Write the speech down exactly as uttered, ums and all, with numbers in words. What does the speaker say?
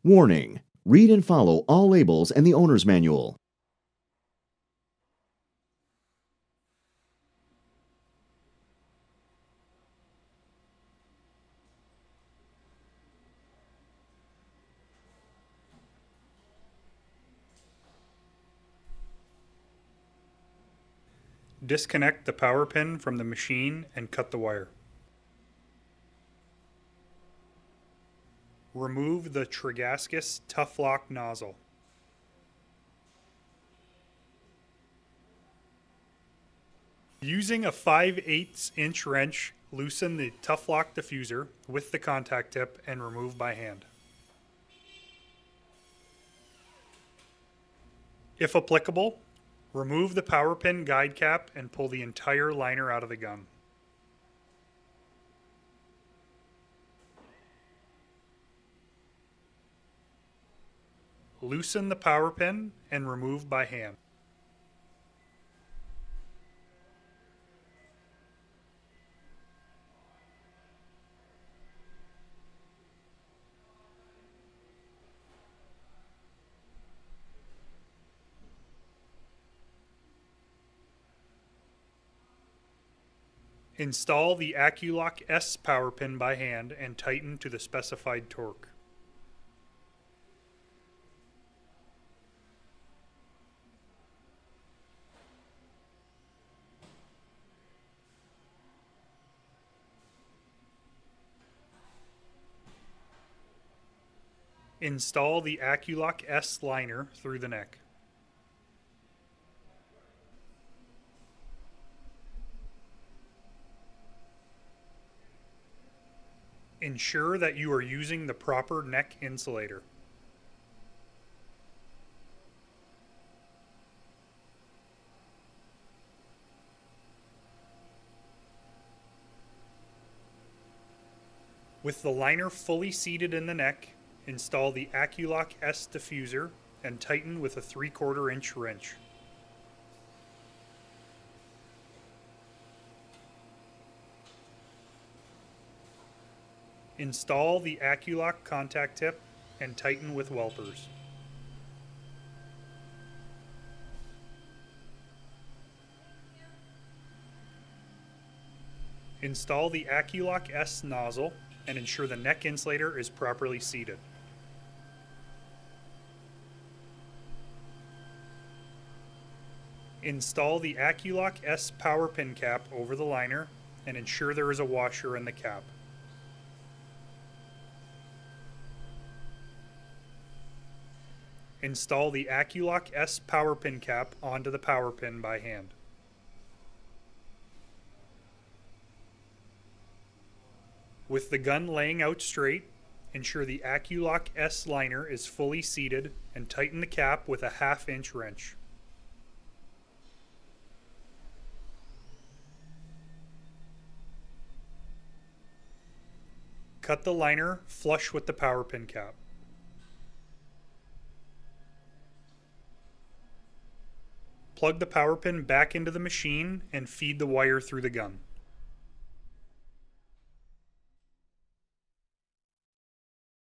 Warning: read and follow all labels and the owner's manual. Disconnect the power pin from the machine and cut the wire. Remove the Tragascus Tough Lock nozzle. Using a five eighths inch wrench, loosen the Tough Lock diffuser with the contact tip and remove by hand. If applicable, remove the power pin guide cap and pull the entire liner out of the gun. Loosen the power pin and remove by hand. Install the AccuLock S power pin by hand and tighten to the specified torque. Install the AccuLock S liner through the neck. Ensure that you are using the proper neck insulator. With the liner fully seated in the neck, install the AccuLock S diffuser and tighten with a three quarter inch wrench. Install the AccuLock contact tip and tighten with welpers. Install the AccuLock S nozzle and ensure the neck insulator is properly seated. Install the AccuLock S power pin cap over the liner and ensure there is a washer in the cap. Install the AccuLock S power pin cap onto the power pin by hand. With the gun laying out straight, ensure the AccuLock S liner is fully seated and tighten the cap with a half inch wrench. Cut the liner flush with the power pin cap. Plug the power pin back into the machine and feed the wire through the gun.